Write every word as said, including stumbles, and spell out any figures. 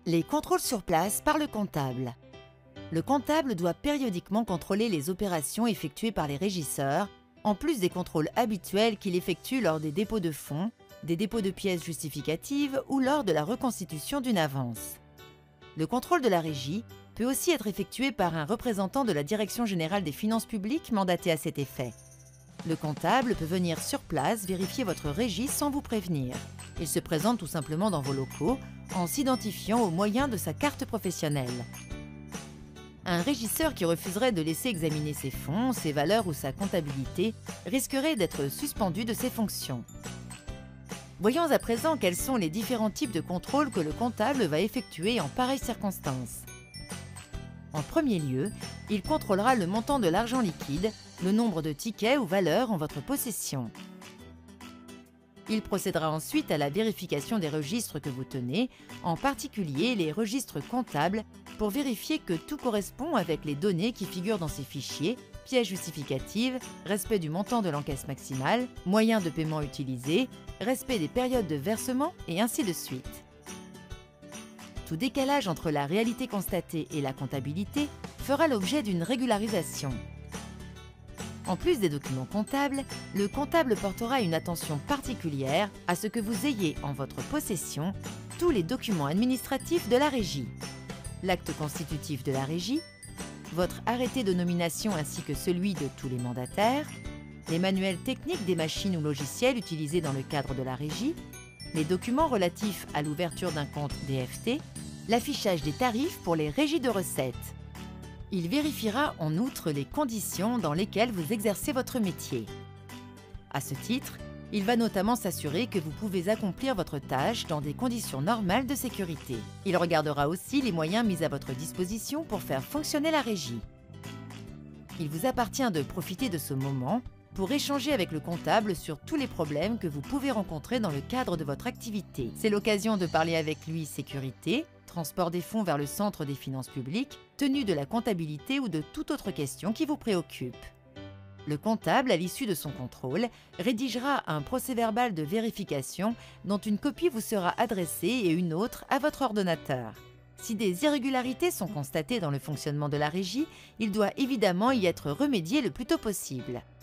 Les contrôles sur place par le comptable. Le comptable doit périodiquement contrôler les opérations effectuées par les régisseurs, en plus des contrôles habituels qu'il effectue lors des dépôts de fonds, des dépôts de pièces justificatives ou lors de la reconstitution d'une avance. Le contrôle de la régie peut aussi être effectué par un représentant de la Direction générale des finances publiques mandaté à cet effet. Le comptable peut venir sur place vérifier votre régie sans vous prévenir. Il se présente tout simplement dans vos locaux en s'identifiant au moyen de sa carte professionnelle. Un régisseur qui refuserait de laisser examiner ses fonds, ses valeurs ou sa comptabilité risquerait d'être suspendu de ses fonctions. Voyons à présent quels sont les différents types de contrôles que le comptable va effectuer en pareilles circonstances. En premier lieu, il contrôlera le montant de l'argent liquide, le nombre de tickets ou valeurs en votre possession. Il procédera ensuite à la vérification des registres que vous tenez, en particulier les registres comptables, pour vérifier que tout correspond avec les données qui figurent dans ces fichiers, pièces justificatives, respect du montant de l'encaisse maximale, moyens de paiement utilisés, respect des périodes de versement et ainsi de suite. Tout décalage entre la réalité constatée et la comptabilité fera l'objet d'une régularisation. En plus des documents comptables, le comptable portera une attention particulière à ce que vous ayez en votre possession tous les documents administratifs de la régie, l'acte constitutif de la régie, votre arrêté de nomination ainsi que celui de tous les mandataires, les manuels techniques des machines ou logiciels utilisés dans le cadre de la régie, les documents relatifs à l'ouverture d'un compte D F T, l'affichage des tarifs pour les régies de recettes. Il vérifiera en outre les conditions dans lesquelles vous exercez votre métier. À ce titre, il va notamment s'assurer que vous pouvez accomplir votre tâche dans des conditions normales de sécurité. Il regardera aussi les moyens mis à votre disposition pour faire fonctionner la régie. Il vous appartient de profiter de ce moment pour échanger avec le comptable sur tous les problèmes que vous pouvez rencontrer dans le cadre de votre activité. C'est l'occasion de parler avec lui sécurité, transport des fonds vers le centre des finances publiques, tenue de la comptabilité ou de toute autre question qui vous préoccupe. Le comptable, à l'issue de son contrôle, rédigera un procès-verbal de vérification dont une copie vous sera adressée et une autre à votre ordonnateur. Si des irrégularités sont constatées dans le fonctionnement de la régie, il doit évidemment y être remédié le plus tôt possible.